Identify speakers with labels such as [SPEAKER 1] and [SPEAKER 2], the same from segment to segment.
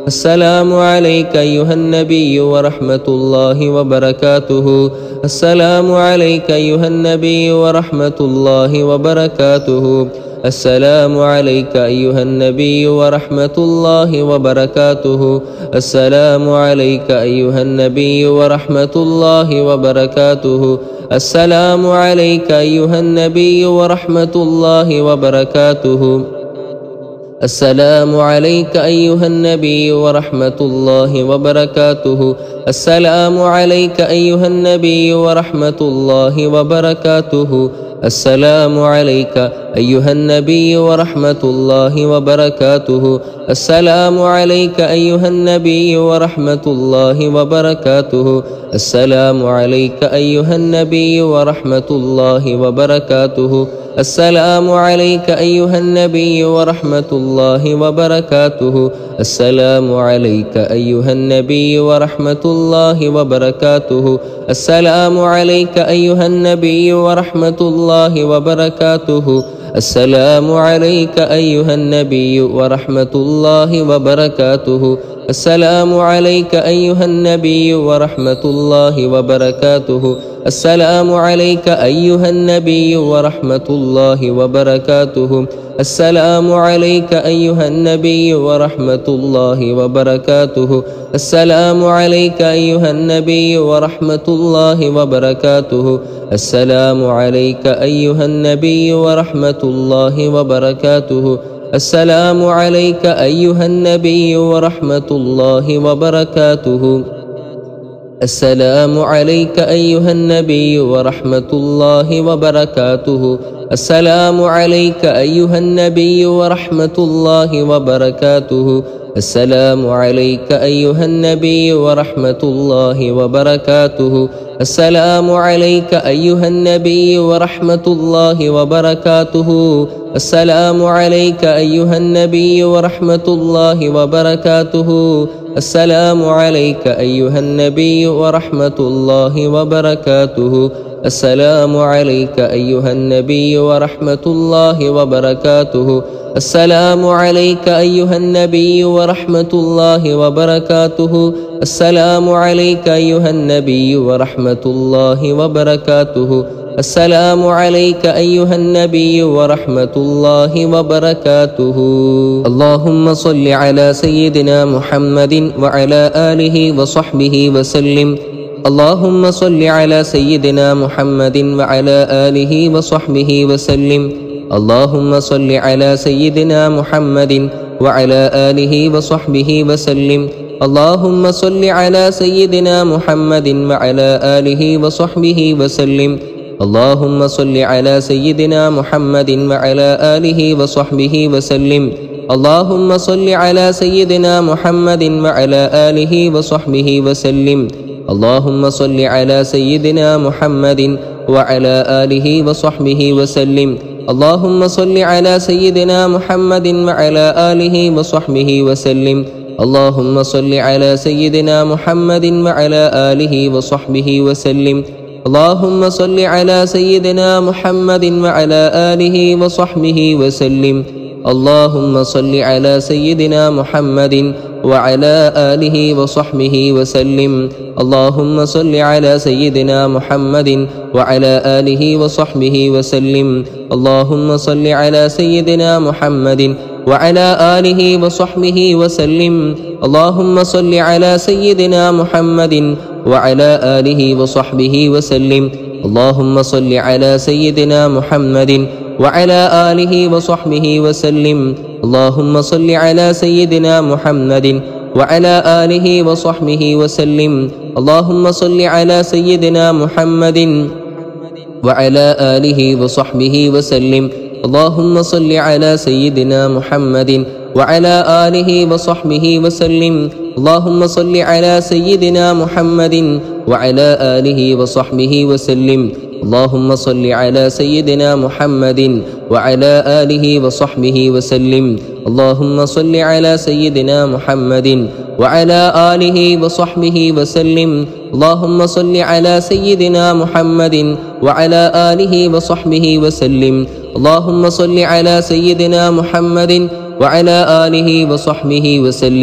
[SPEAKER 1] السلام عليك أيها النبي ورحمة الله وبركاته. السلام عليك أيها النبي ورحمة الله وبركاته. السلام عليك أيها النبي ورحمة الله وبركاته. السلام عليك أيها النبي ورحمة الله وبركاته. السلام عليك أيها النبي ورحمة الله وبركاته. السلام عليك أيها النبي ورحمة الله وبركاته. السلام عليك أيها النبي ورحمة الله وبركاته. السلام عليك أيها النبي ورحمة الله وبركاته. السلام عليك أيها النبي ورحمة الله وبركاته. السلام عليك أيها النبي ورحمة الله وبركاته. السلام عليك أيها النبي ورحمة الله وبركاته. السلام عليك أيها النبي ورحمة الله وبركاته. السلام عليك أيها النبي ورحمة الله وبركاته. السلام عليك أيها النبي ورحمة الله وبركاته. السلام عليك أيها النبي ورحمة الله وبركاته. السلام عليك أيها النبي ورحمة الله وبركاته. السلام عليك أيها النبي ورحمة الله وبركاته. السلام عليك أيها النبي ورحمة الله وبركاته. السلام عليك أيها النبي ورحمة الله وبركاته. السلام عليك أيها النبي ورحمة الله وبركاته. السلام عليك أيها النبي ورحمة الله وبركاته. السلام عليك أيها النبي ورحمة الله وبركاته. السلام عليك أيها النبي ورحمة الله وبركاته. السلام عليك أيها النبي ورحمة الله وبركاته. السلام عليك أيها النبي ورحمة الله وبركاته. السلام عليك أيها النبي ورحمة الله وبركاته. السلام عليك أيها النبي ورحمة الله وبركاته. السلام عليك أيها النبي ورحمة الله وبركاته. السلام عليك أيها النبي ورحمة الله وبركاته. السلام عليك أيها النبي ورحمة الله وبركاته. اللهم صل على سيدنا محمد وعلى آله وصحبه وسلم. اللهم صل على سيدنا محمد وعلى آله وصحبه وسلم. اللهم صل على سيدنا محمد وعلى آله وصحبه وسلم. اللهم صل على سيدنا محمد وعلى آله وصحبه وسلم. اللهم صل على سيدنا محمد وعلى آله وصحبه وسلم. اللهم صل على سيدنا محمد وعلى آله وصحبه وسلم. اللهم صل على سيدنا محمد وعلى آله وصحبه وسلم. اللهم صل على سيدنا محمد وعلى آله وصحبه وسلم. اللهم صل على سيدنا محمد وعلى آله وصحبه وسلم. اللهم صل على سيدنا محمد وعلى آله وصحبه وسلم. اللهم صل على سيدنا محمد وعلى آله وصحبه وسلم. اللهم صل على سيدنا محمد وعلى آله وصحبه وسلم. اللهم صل على سيدنا محمد وعلى آله وصحبه وسلم. اللهم صل على سيدنا محمد وعلى آله وصحبه وسلم. اللهم صل على سيدنا محمد وعلى آله وصحبه وسلم. اللهم صل على سيدنا محمد وعلى آله وصحبه وسلم. اللهم صل على سيدنا محمد وعلى آله وصحبه وسلم. اللهم صل على سيدنا محمد وعلى آله وصحبه وسلم. اللهم صل على سيدنا محمد وعلى آله وصحبه وسلم. اللهم صل على سيدنا محمد وعلى آله وصحبه وسلم. اللهم صل على سيدنا محمد وعلى آله وصحبه وسلم. اللهم صل على سيدنا محمد وعلى آله وصحبه وسلم. اللهم صل على سيدنا محمد وعلى آله وصحبه وسلم.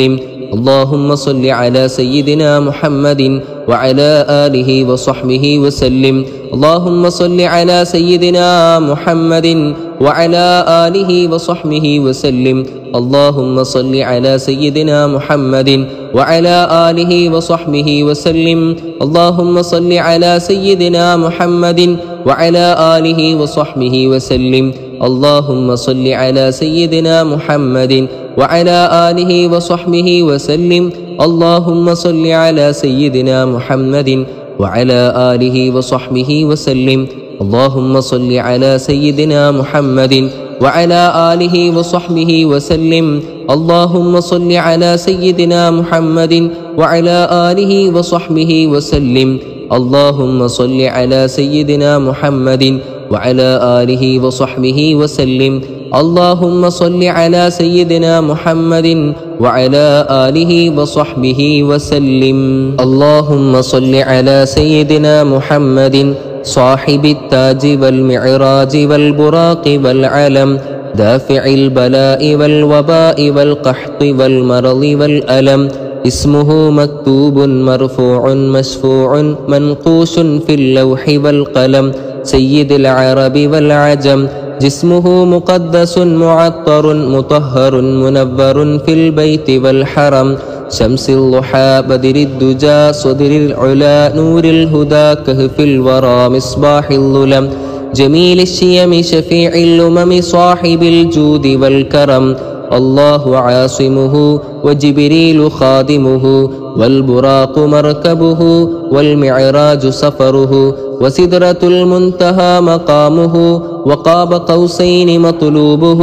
[SPEAKER 1] اللهم صل على سيدنا محمد وعلى آله وصحبه وسلم. اللهم صل على سيدنا محمد وعلى آله وصحبه وسلم. اللهم صل على سيدنا محمد وعلى آله وصحبه وسلم. اللهم صل على سيدنا محمد وعلى آله وصحبه وسلم. اللهم صل على سيدنا محمد وعلى آله وصحبه وسلم. اللهم صل على سيدنا محمد وعلى آله وصحبه وسلم. اللهم صل على سيدنا محمد وعلى آله وصحبه وسلم. اللهم صل على سيدنا محمد وعلى آله وصحبه وسلم. اللهم صل على سيدنا محمد وعلى آله وصحبه وسلم. اللهم صل على سيدنا محمد وعلى آله وصحبه وسلم. اللهم صل على سيدنا محمد صاحب التاج والمعراج والبراق والعلم، دافع البلاء والوباء والقحط والمرض والألم. اسمه مكتوب مرفوع مشفوع منقوش في اللوح والقلم، سيد العرب والعجم. جسمه مقدس معطر مطهر منور في البيت والحرم، شمس الضحى بدر الدجى صدر العلا نور الهدى كهف الورى مصباح الظلم، جميل الشيم شفيع الأمم صاحب الجود والكرم. الله عاصمه وجبريل خادمه، والبراق مركبه والمعراج سفره، وسدرة المنتهى مقامه، وقاب قوسين مطلوبه،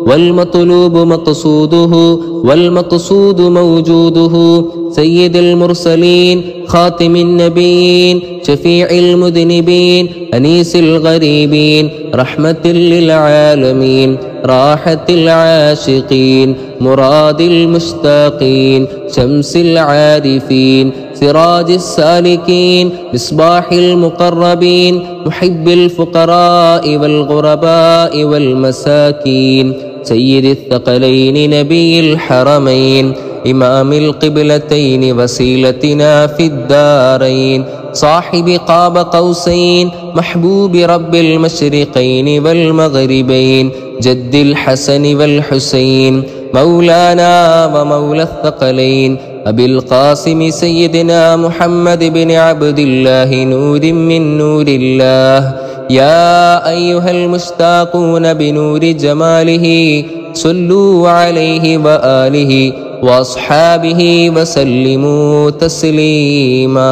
[SPEAKER 1] والمطلوب مقصوده، والمقصود موجوده. سيد المرسلين خاتم النبيين شفيع المذنبين أنيس الغريبين رحمة للعالمين راحة العاشقين مراد المشتاقين شمس العارفين سراج السالكين مصباح المقربين محب الفقراء والغرباء والمساكين. سيد الثقلين نبي الحرمين إمام القبلتين وسيلتنا في الدارين، صاحب قاب قوسين محبوب رب المشرقين والمغربين، جد الحسن والحسين مولانا ومولى الثقلين أبي القاسم سيدنا محمد بن عبد الله نور من نور الله. يا أيها المشتاقون بنور جماله صلوا عليه وآله وأصحابه وسلموا تسليما.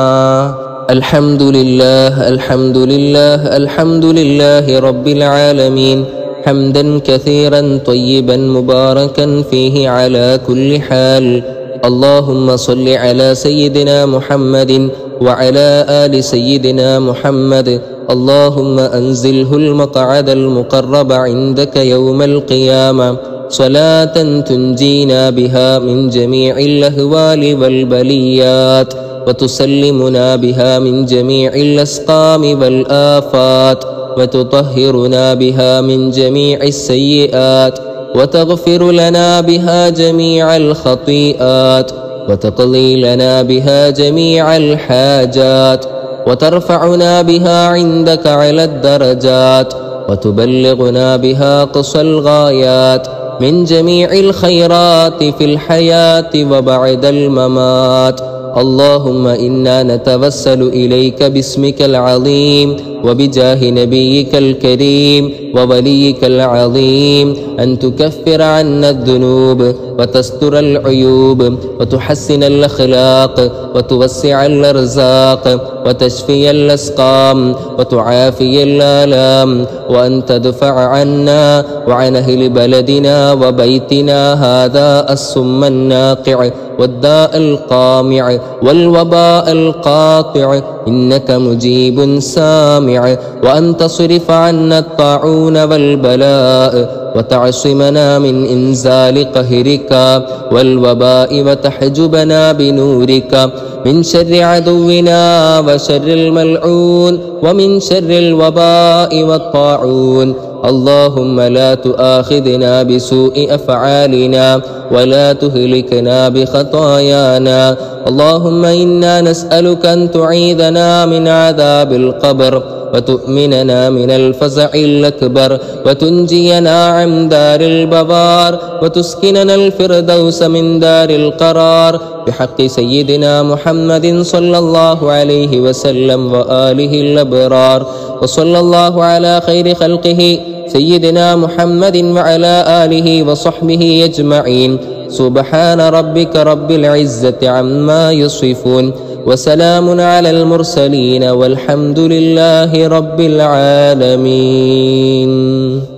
[SPEAKER 1] الحمد لله الحمد لله الحمد لله رب العالمين، حمدا كثيرا طيبا مباركا فيه على كل حال. اللهم صل على سيدنا محمد وعلى آل سيدنا محمد. اللهم أنزله المقعد المقرب عندك يوم القيامة، صلاة تنجينا بها من جميع الأهوال والبليات، وتسلمنا بها من جميع الأسقام والآفات، وتطهرنا بها من جميع السيئات، وتغفر لنا بها جميع الخطيئات، وتقضي لنا بها جميع الحاجات، وترفعنا بها عندك على الدرجات، وتبلغنا بها قصى الغايات من جميع الخيرات في الحياة وبعد الممات. اللهم إنا نتوسل إليك باسمك العظيم وبجاه نبيك الكريم ووليك العظيم أن تكفر عنا الذنوب وتستر العيوب وتحسن الأخلاق وتوسع الأرزاق وتشفي الأسقام وتعافي الآلام، وأن تدفع عنا وعن أهل بلدنا وبيتنا هذا السم الناقع والداء القامع والوباء القاطع، إنك مجيب سامع. وأن تصرف عنا الطاعون والبلاء وتعصمنا من إنزال قهرك والوباء، وتحجبنا بنورك من شر عدونا وشر الملعون، ومن شر الوباء والطاعون، اللهم لا تؤاخذنا بسوء أفعالنا ولا تهلكنا بخطايانا. اللهم إنا نسألك أن تعيذنا من عذاب القبر وتؤمننا من الفزع الأكبر وتنجينا عن دار البوار وتسكننا الفردوس من دار القرار بحق سيدنا محمد صلى الله عليه وسلم وآله الأبرار. وصلى الله على خير خلقه سيدنا محمد وعلى آله وصحبه أجمعين. سبحان ربك رب العزة عما يصفون وسلام على المرسلين والحمد لله رب العالمين.